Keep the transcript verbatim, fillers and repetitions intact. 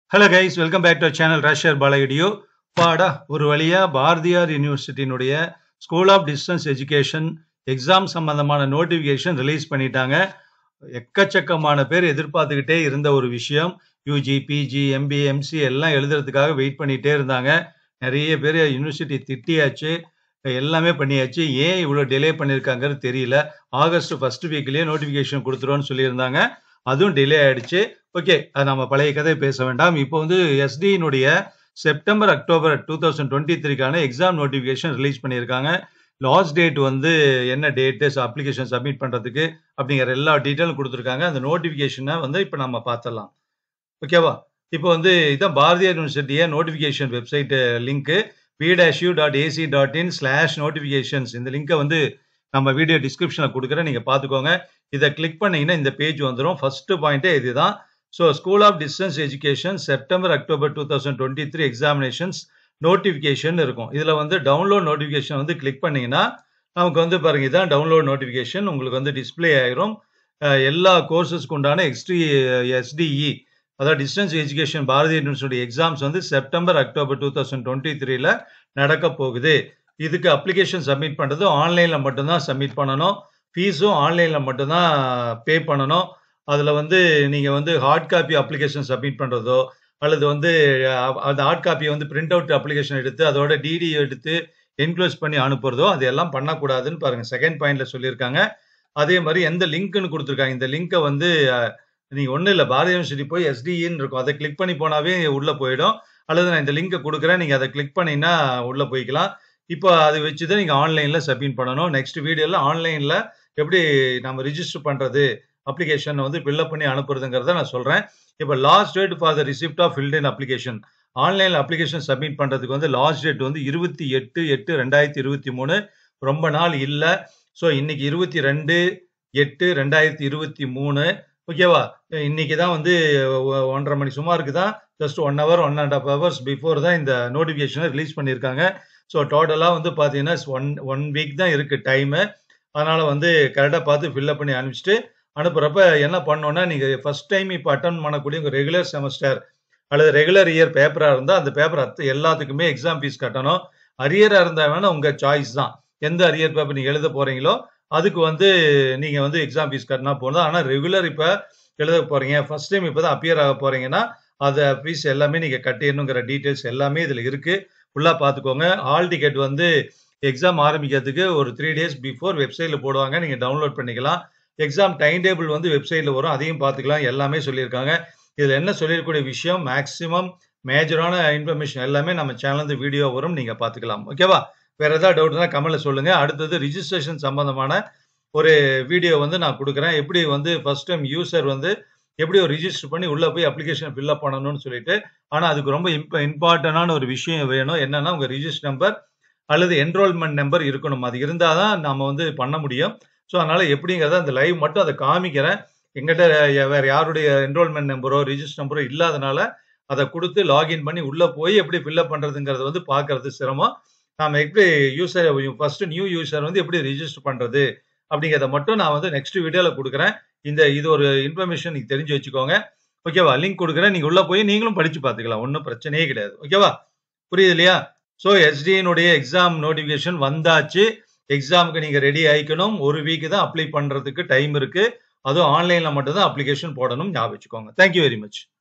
Hello guys, welcome back to our channel rajasekarbalaedu. பாடா ஒரு வழியா பாரதியார் யூனிவர்சிட்டியினுடைய school of distance education exam சம்பந்தமான நோட்டிஃபிகேஷன் ரிலீஸ் பண்ணிட்டாங்க. எக்கச்சக்கமான பேர் எதிர்பார்த்துக்கிட்டே இருந்த ஒரு விஷயம். யூஜி, பிஜி, எம்பிஏ, எம்சி எல்லாம் எழுதுறதுக்காக வெயிட் பண்ணிட்டே இருந்தாங்க. நிறைய பேர் யூனிவர்சிட்டி திட்டியாச்சு, எல்லாமே பண்ணியாச்சு. ஏன் இவ்வளோ டிலே பண்ணியிருக்காங்கிறது தெரியல. ஆகஸ்ட் ஃபர்ஸ்ட் வீக்லேயே நோட்டிஃபிகேஷன் கொடுத்துருவோன்னு சொல்லியிருந்தாங்க. அதுவும் டிலே ஆயிடுச்சு. ஓகே, அது நம்ம பழைய கதை பேச வேண்டாம். இப்போ வந்து எஸ்டியினுடைய September October two thousand twenty த்ரீக்கான எக்ஸாம் நோட்டிஃபிகேஷன் ரிலீஸ் பண்ணியிருக்காங்க. லாஸ்ட் டேட் வந்து என்ன டேட்டு அப்ளிகேஷன் சப்மிட் பண்ணுறதுக்கு அப்படிங்கிற எல்லா டீட்டெயிலும் கொடுத்துருக்காங்க. அந்த நோட்டிஃபிகேஷனை வந்து இப்போ நம்ம பார்த்துடலாம். ஓகேவா? இப்போ வந்து இதான் பாரதியார் யூனிவர்சிட்டியை நோட்டிஃபிகேஷன் வெப்சைட் லிங்க்கு b dash u dot ac dot in slash notifications. இந்த லிங்கை வந்து நம்ம வீடியோ டிஸ்கிரிப்ஷனில் கொடுக்குறேன், நீங்கள் பார்த்துக்கோங்க. இதை கிளிக் பண்ணீங்கன்னா இந்த பேஜ் வந்துடும். ஃபர்ஸ்ட் பாயிண்ட்டே இதுதான். So school of distance education September October two thousand twenty three examinations notification இருக்கும். இதில் வந்து டவுன்லோட் நோட்டிஃபிகேஷன் வந்து கிளிக் பண்ணீங்கன்னா நமக்கு வந்து பாருங்க, இதான் டவுன்லோட் நோட்டிஃபிகேஷன் உங்களுக்கு வந்து டிஸ்பிளே ஆயிரும். எல்லா கோர்சஸ்க்கு உண்டான எக்ஸ்டி எஸ்டிஇ அதாவது டிஸ்டன்ஸ் எஜுகேஷன் பாரதிய யூனிவர்சிட்டி எக்ஸாம்ஸ் வந்து September October two thousand twenty த்ரீல நடக்க போகுது. இதுக்கு அப்ளிகேஷன் சப்மிட் பண்ணுறது ஆன்லைனில் மட்டும்தான் சப்மிட் பண்ணணும். ஃபீஸும் ஆன்லைனில் மட்டும்தான் பே பண்ணணும். அதில் வந்து நீங்கள் வந்து ஹார்ட் காப்பி அப்ளிகேஷன் சப்மிட் பண்ணுறதோ அல்லது வந்து அந்த ஹார்ட் காப்பியை வந்து பிரிண்ட் அவுட் அப்ளிகேஷன் எடுத்து அதோட டிடி எடுத்து என்க்ளோஸ் பண்ணி அனுப்புறதோ அது எல்லாம் பண்ணக்கூடாதுன்னு பாருங்கள், செகண்ட் பாயிண்ட்ல சொல்லியிருக்காங்க. அதே மாதிரி எந்த லிங்க்னு கொடுத்துருக்காங்க, இந்த லிங்கை வந்து நீங்கள் ஒன்றும் இல்லை, பாரதிய யூனிவர்சிட்டி போய் எஸ்டிஇன்னு இருக்கும், அதை கிளிக் பண்ணி போனாவே உள்ளே போயிடும். அல்லது நான் இந்த லிங்கை கொடுக்குறேன், நீங்கள் அதை கிளிக் பண்ணிங்கன்னா உள்ளே போய்க்கலாம். இப்போ அதை வச்சு தான் நீங்கள் ஆன்லைனில் சப்மிட் பண்ணணும். நெக்ஸ்ட் வீடியோவில் ஆன்லைனில் எப்படி நம்ம ரிஜிஸ்டர் பண்ணுறது, அப்ளிகேஷன் வந்து ஃபில்அப் பண்ணி அனுப்புறதுங்கிறத நான் சொல்கிறேன். இப்போ last date for the receipt of filled in application, ஆன்லைனில் அப்ளிகேஷன் சப்மிட் பண்ணுறதுக்கு வந்து லாஸ்ட் டேட் வந்து இருபத்தி எட்டு எட்டு ரெண்டாயிரத்தி இருபத்தி மூணு ரொம்ப நாள் இல்லை. ஸோ இன்னைக்கு இருபத்தி ரெண்டு எட்டு ரெண்டாயிரத்தி இருபத்தி மூணு ஓகேவா? இன்னைக்கு தான் வந்து ஒன்றரை மணி சுமாருக்கு தான், just one hour one and half hours before தான் இந்த நோட்டிஃபிகேஷனை ரிலீஸ் பண்ணியிருக்காங்க. ஸோ டோட்டலாக வந்து பார்த்தீங்கன்னா ஒன் ஒன் வீக் தான் இருக்குது டைமு. அதனால் வந்து கரெக்டாக பார்த்து ஃபில்அப் பண்ணி அனுப்பிச்சிட்டு அனுப்புகிறப்ப என்ன பண்ணோன்னா, நீங்கள் ஃபர்ஸ்ட் டைம் இப்போ அட்டன் பண்ணக்கூடிய உங்கள் ரெகுலர் செமஸ்டர் அல்லது ரெகுலர் இயர் பேப்பராக இருந்தால் அந்த பேப்பர் அத்து எல்லாத்துக்குமே எக்ஸாம் ஃபீஸ் கட்டணும். அரியராக இருந்தால் வேணால் உங்கள் சாய்ஸ் தான், எந்த அரியர் பேப்பர் நீங்கள் எழுத போகிறீங்களோ அதுக்கு வந்து நீங்கள் வந்து எக்ஸாம் ஃபீஸ் கட்டினா போதும். ஆனால் ரெகுலர் இப்போ எழுத போகிறீங்க, ஃபர்ஸ்ட் டைம் இப்போ தான் அப்பியர் ஆக போகிறீங்கன்னா அதை ஃபீஸ் எல்லாமே நீங்கள் கட்டிடணுங்கிற டீட்டெயில்ஸ் எல்லாமே இதில் இருக்குது. ஃபுல்லாக பார்த்துக்கோங்க. ஹால் டிக்கெட் வந்து எக்ஸாம் ஆரம்பிக்கிறதுக்கு ஒரு த்ரீ டேஸ் பிஃபோர் வெப்சைட்டில் போடுவாங்க, நீங்கள் டவுன்லோட் பண்ணிக்கலாம். எக்ஸாம் டைம் டேபிள் வந்து வெப்சைட்டில் வரும், அதையும் பார்த்துக்கலாம். எல்லாமே சொல்லியிருக்காங்க. இதில் என்ன சொல்லியிருக்கக்கூடிய விஷயம், மேக்ஸிமம் மேஜரான இன்ஃபர்மேஷன் எல்லாமே நம்ம சேனல் வீடியோ வரும், நீங்கள் பார்த்துக்கலாம். ஓகேவா? வேறு ஏதாவது டவுட்னா கமெண்ட்ல சொல்லுங்கள். அடுத்தது ரிஜிஸ்ட்ரேஷன் சம்பந்தமான ஒரு வீடியோ வந்து நான் கொடுக்குறேன். எப்படி வந்து ஃபர்ஸ்ட் டைம் யூசர் வந்து எப்படி ஒரு ரிஜிஸ்டர் பண்ணி உள்ளே போய் அப்ளிகேஷன் ஃபில்அப் பண்ணணும்னு சொல்லிட்டு. ஆனால் அதுக்கு ரொம்ப இம்ப இம்பார்ட்டண்டான ஒரு விஷயம் வேணும். என்னன்னா, உங்கள் ரிஜிஸ்டர் நம்பர் அல்லது என்ரோல்மெண்ட் நம்பர் இருக்கணும். அது இருந்தால் தான் நம்ம வந்து பண்ண முடியும். ஸோ அதனால் எப்படிங்கிறத அந்த லைவ் மட்டும் அதை காமிக்கிறேன். எங்கிட்ட வேறு யாருடைய என்ரோல்மெண்ட் நம்பரோ ரிஜிஸ்டர் நம்பரோ இல்லாதனால அதை கொடுத்து லாகின் பண்ணி உள்ளே போய் எப்படி ஃபில்அப் பண்ணுறதுங்கிறது வந்து பார்க்கறது சிரமம். நாம் எப்படி யூசர் ஃபர்ஸ்ட் நியூ யூசர் வந்து எப்படி ரிஜிஸ்டர் பண்ணுறது அப்படிங்கிறத மட்டும் நான் வந்து நெக்ஸ்ட் வீடியோவில் கொடுக்குறேன். இந்த இது ஒரு இன்ஃபர்மேஷன் நீங்கள் தெரிஞ்சு வச்சுக்கோங்க. ஓகேவா? லிங்க் கொடுக்குறேன், நீங்கள் உள்ளே போய் நீங்களும் படித்து பார்த்துக்கலாம், ஒன்றும் பிரச்சனையே கிடையாது. ஓகேவா? புரியுது இல்லையா? ஸோ எஸ்டியினுடைய எக்ஸாம் நோட்டிஃபிகேஷன் வந்தாச்சு. எக்ஸாமுக்கு நீங்கள் ரெடி ஆகிக்கணும். ஒரு வீக்கு தான் அப்ளை பண்ணுறதுக்கு டைம் இருக்குது. அதுவும் ஆன்லைனில் மட்டும்தான் அப்ளிகேஷன் போடணும், ஞாபகம் வச்சுக்கோங்க. Thank you very much.